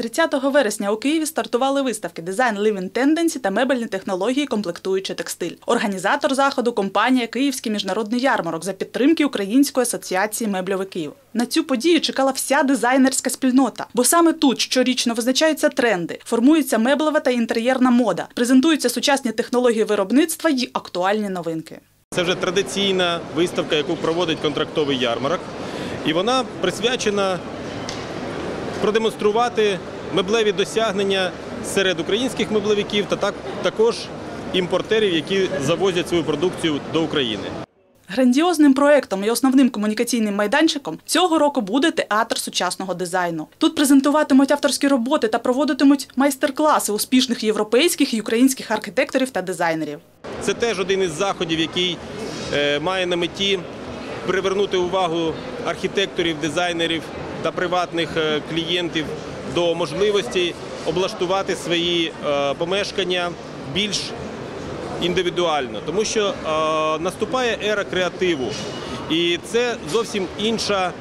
30 вересня у Києві стартували виставки «Дизайн Living Tendency» та «Мебельні технології, комплектуючий текстиль». Організатор заходу – компанія «Київський міжнародний ярмарок» за підтримки Української асоціації мебльовиків. На цю подію чекала вся дизайнерська спільнота, бо саме тут щорічно визначаються тренди, формується меблева та інтер'єрна мода, презентуються сучасні технології виробництва й актуальні новинки. Це вже традиційна виставка, яку проводить контрактовий ярмарок, і вона присвячена продемонструвати меблеві досягнення серед українських меблевиків та також імпортерів, які завозять свою продукцію до України. Грандіозним проєктом і основним комунікаційним майданчиком цього року буде театр сучасного дизайну. Тут презентуватимуть авторські роботи та проводитимуть майстер-класи успішних європейських і українських архітекторів та дизайнерів. Це теж один із заходів, який має на меті привернути увагу архітекторів, дизайнерів та приватних клієнтів до можливості облаштувати свої помешкання більш індивідуально, тому що наступає ера креативу, і це зовсім інша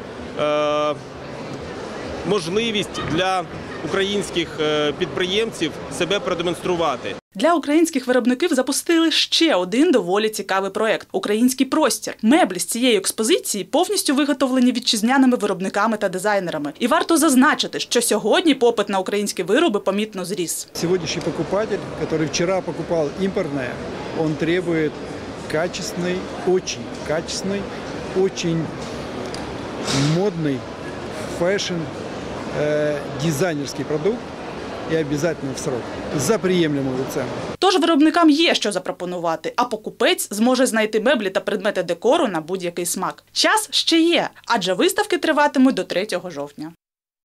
можливість для українських підприємців себе продемонструвати. Для українських виробників запустили ще один доволі цікавий проєкт – «Український простір». Меблі з цієї експозиції повністю виготовлені вітчизняними виробниками та дизайнерами. І варто зазначити, що сьогодні попит на українські вироби помітно зріс. Сьогоднішній покупатель, який вчора купував імпортне, він требує качественний, дуже модний, фешн, дизайнерський продукт і обов'язково в срок, за приємною ціну. Тож виробникам є що запропонувати, а покупець зможе знайти меблі та предмети декору на будь-який смак. Час ще є, адже виставки триватимуть до 3 жовтня.